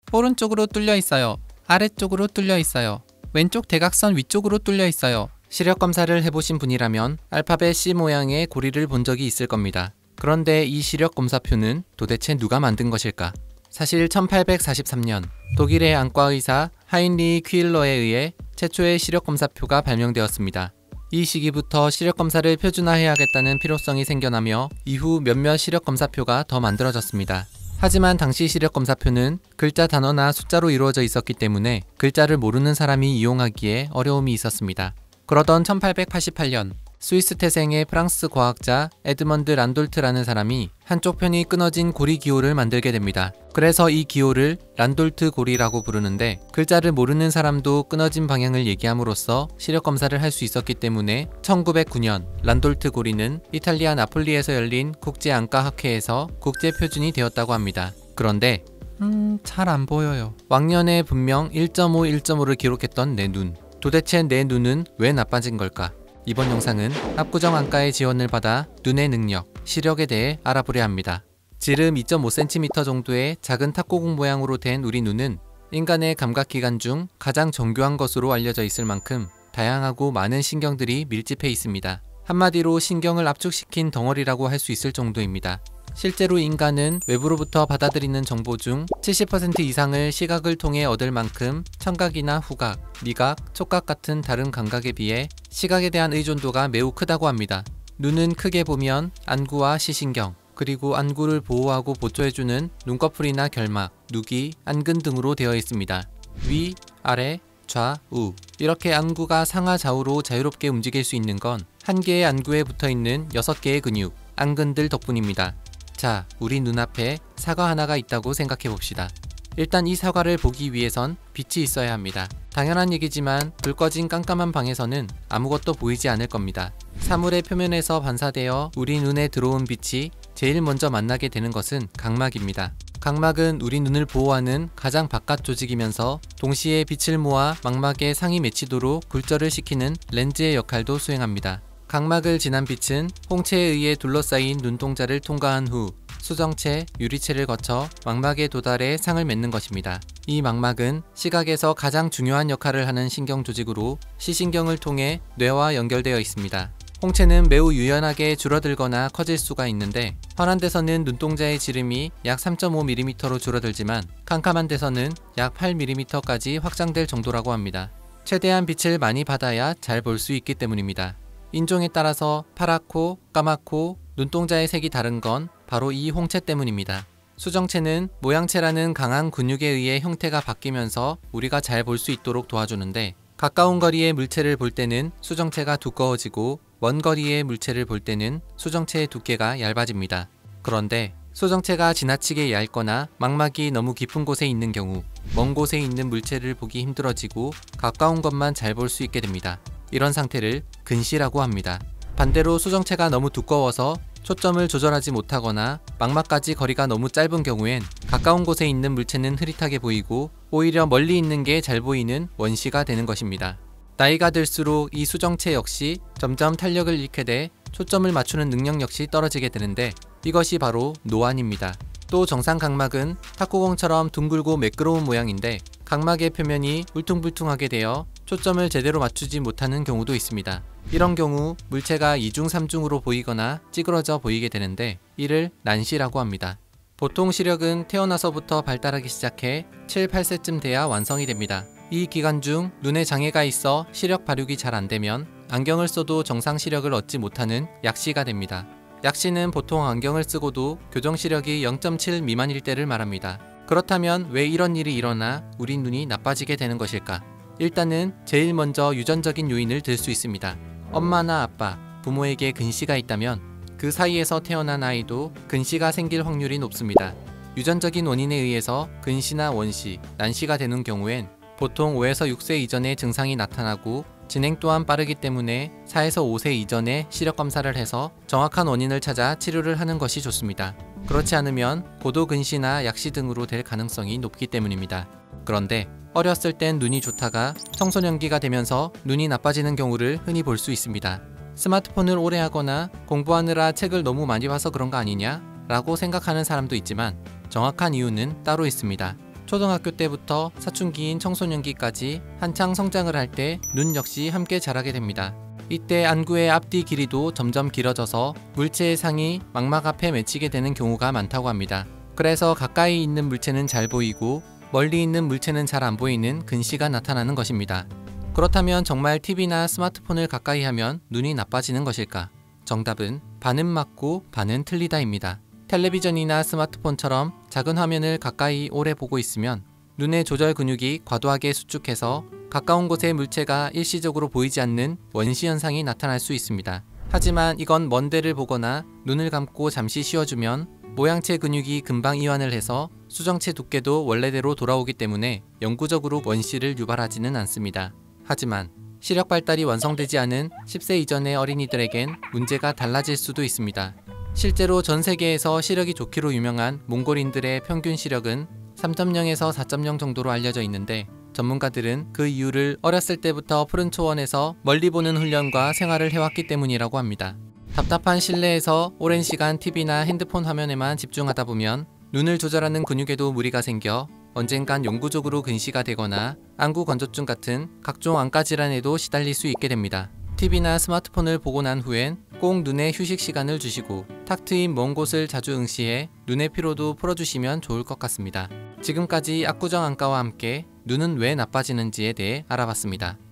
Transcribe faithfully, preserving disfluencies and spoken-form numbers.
오른쪽으로 뚫려 있어요. 아래쪽으로 뚫려 있어요. 왼쪽 대각선 위쪽으로 뚫려 있어요. 시력 검사를 해보신 분이라면 알파벳 C 모양의 고리를 본 적이 있을 겁니다. 그런데 이 시력 검사표는 도대체 누가 만든 것일까? 사실 천팔백사십삼 년 독일의 안과의사 하인리히 퀴일러에 의해 최초의 시력 검사표가 발명되었습니다. 이 시기부터 시력 검사를 표준화해야겠다는 필요성이 생겨나며 이후 몇몇 시력 검사표가 더 만들어졌습니다. 하지만 당시 시력 검사표는 글자 단어나 숫자로 이루어져 있었기 때문에 글자를 모르는 사람이 이용하기에 어려움이 있었습니다. 그러던 천팔백팔십팔 년 스위스 태생의 프랑스 과학자 에드먼드 란돌트라는 사람이 한쪽 편이 끊어진 고리 기호를 만들게 됩니다. 그래서 이 기호를 란돌트 고리라고 부르는데 글자를 모르는 사람도 끊어진 방향을 얘기함으로써 시력 검사를 할 수 있었기 때문에 천구백구 년 란돌트 고리는 이탈리아 나폴리에서 열린 국제안과학회에서 국제표준이 되었다고 합니다. 그런데 음... 잘 안 보여요. 왕년에 분명 일 점 오, 일 점 오를 기록했던 내 눈. 도대체 내 눈은 왜 나빠진 걸까? 이번 영상은 압구정 안과의 지원을 받아 눈의 능력, 시력에 대해 알아보려 합니다. 지름 이 점 오 센티미터 정도의 작은 탁구공 모양으로 된 우리 눈은 인간의 감각기관 중 가장 정교한 것으로 알려져 있을 만큼 다양하고 많은 신경들이 밀집해 있습니다. 한마디로 신경을 압축시킨 덩어리라고 할 수 있을 정도입니다. 실제로 인간은 외부로부터 받아들이는 정보 중 칠십 퍼센트 이상을 시각을 통해 얻을 만큼 청각이나 후각, 미각, 촉각 같은 다른 감각에 비해 시각에 대한 의존도가 매우 크다고 합니다. 눈은 크게 보면 안구와 시신경, 그리고 안구를 보호하고 보초해주는 눈꺼풀이나 결막, 누기, 안근 등으로 되어 있습니다. 위, 아래, 좌, 우 이렇게 안구가 상하 좌우로 자유롭게 움직일 수 있는 건 한 개의 안구에 붙어있는 여섯 개의 근육, 안근들 덕분입니다. 자, 우리 눈앞에 사과 하나가 있다고 생각해 봅시다. 일단 이 사과를 보기 위해선 빛이 있어야 합니다. 당연한 얘기지만 불 꺼진 깜깜한 방에서는 아무것도 보이지 않을 겁니다. 사물의 표면에서 반사되어 우리 눈에 들어온 빛이 제일 먼저 만나게 되는 것은 각막입니다. 각막은 우리 눈을 보호하는 가장 바깥 조직이면서 동시에 빛을 모아 망막의 상위 매치도로 굴절을 시키는 렌즈의 역할도 수행합니다. 각막을 지난 빛은 홍채에 의해 둘러싸인 눈동자를 통과한 후 수정체, 유리체를 거쳐 망막에 도달해 상을 맺는 것입니다. 이 망막은 시각에서 가장 중요한 역할을 하는 신경 조직으로 시신경을 통해 뇌와 연결되어 있습니다. 홍채는 매우 유연하게 줄어들거나 커질 수가 있는데 환한 데서는 눈동자의 지름이 약 삼 점 오 밀리미터로 줄어들지만 캄캄한 데서는 약 팔 밀리미터까지 확장될 정도라고 합니다. 최대한 빛을 많이 받아야 잘 볼 수 있기 때문입니다. 인종에 따라서 파랗고 까맣고 눈동자의 색이 다른 건 바로 이 홍채 때문입니다. 수정체는 모양체라는 강한 근육에 의해 형태가 바뀌면서 우리가 잘 볼 수 있도록 도와주는데 가까운 거리의 물체를 볼 때는 수정체가 두꺼워지고 먼 거리의 물체를 볼 때는 수정체의 두께가 얇아집니다. 그런데 수정체가 지나치게 얇거나 망막이 너무 깊은 곳에 있는 경우 먼 곳에 있는 물체를 보기 힘들어지고 가까운 것만 잘 볼 수 있게 됩니다. 이런 상태를 근시라고 합니다. 반대로 수정체가 너무 두꺼워서 초점을 조절하지 못하거나 망막까지 거리가 너무 짧은 경우엔 가까운 곳에 있는 물체는 흐릿하게 보이고 오히려 멀리 있는 게 잘 보이는 원시가 되는 것입니다. 나이가 들수록 이 수정체 역시 점점 탄력을 잃게 돼 초점을 맞추는 능력 역시 떨어지게 되는데 이것이 바로 노안입니다. 또 정상 각막은 탁구공처럼 둥글고 매끄러운 모양인데 각막의 표면이 울퉁불퉁하게 되어 초점을 제대로 맞추지 못하는 경우도 있습니다. 이런 경우 물체가 이중 삼중으로 보이거나 찌그러져 보이게 되는데 이를 난시라고 합니다. 보통 시력은 태어나서부터 발달하기 시작해 칠, 팔 세쯤 돼야 완성이 됩니다. 이 기간 중 눈에 장애가 있어 시력 발육이 잘 안되면 안경을 써도 정상 시력을 얻지 못하는 약시가 됩니다. 약시는 보통 안경을 쓰고도 교정시력이 영 점 칠 미만일 때를 말합니다. 그렇다면 왜 이런 일이 일어나 우리 눈이 나빠지게 되는 것일까? 일단은 제일 먼저 유전적인 요인을 들 수 있습니다. 엄마나 아빠, 부모에게 근시가 있다면 그 사이에서 태어난 아이도 근시가 생길 확률이 높습니다. 유전적인 원인에 의해서 근시나 원시, 난시가 되는 경우엔 보통 오에서 육 세 이전에 증상이 나타나고 진행 또한 빠르기 때문에 사에서 오 세 이전에 시력검사를 해서 정확한 원인을 찾아 치료를 하는 것이 좋습니다. 그렇지 않으면 고도근시나 약시 등으로 될 가능성이 높기 때문입니다. 그런데 어렸을 땐 눈이 좋다가 청소년기가 되면서 눈이 나빠지는 경우를 흔히 볼 수 있습니다. 스마트폰을 오래 하거나 공부하느라 책을 너무 많이 봐서 그런 거 아니냐? 라고 생각하는 사람도 있지만 정확한 이유는 따로 있습니다. 초등학교 때부터 사춘기인 청소년기까지 한창 성장을 할 때 눈 역시 함께 자라게 됩니다. 이때 안구의 앞뒤 길이도 점점 길어져서 물체의 상이 망막 앞에 맺히게 되는 경우가 많다고 합니다. 그래서 가까이 있는 물체는 잘 보이고 멀리 있는 물체는 잘 안 보이는 근시가 나타나는 것입니다. 그렇다면 정말 티비나 스마트폰을 가까이 하면 눈이 나빠지는 것일까? 정답은 반은 맞고 반은 틀리다입니다. 텔레비전이나 스마트폰처럼 작은 화면을 가까이 오래 보고 있으면 눈의 조절 근육이 과도하게 수축해서 가까운 곳의 물체가 일시적으로 보이지 않는 원시 현상이 나타날 수 있습니다. 하지만 이건 먼 데를 보거나 눈을 감고 잠시 쉬어주면 모양체 근육이 금방 이완을 해서 수정체 두께도 원래대로 돌아오기 때문에 영구적으로 원시를 유발하지는 않습니다. 하지만 시력 발달이 완성되지 않은 십 세 이전의 어린이들에겐 문제가 달라질 수도 있습니다. 실제로 전 세계에서 시력이 좋기로 유명한 몽골인들의 평균 시력은 삼 점 영에서 사 점 영 정도로 알려져 있는데 전문가들은 그 이유를 어렸을 때부터 푸른 초원에서 멀리 보는 훈련과 생활을 해왔기 때문이라고 합니다. 답답한 실내에서 오랜 시간 티비나 핸드폰 화면에만 집중하다 보면 눈을 조절하는 근육에도 무리가 생겨 언젠간 영구적으로 근시가 되거나 안구 건조증 같은 각종 안과 질환에도 시달릴 수 있게 됩니다. 티비나 스마트폰을 보고 난 후엔 꼭 눈에 휴식 시간을 주시고 탁 트인 먼 곳을 자주 응시해 눈의 피로도 풀어주시면 좋을 것 같습니다. 지금까지 압구정 안과와 함께 눈은 왜 나빠지는지에 대해 알아봤습니다.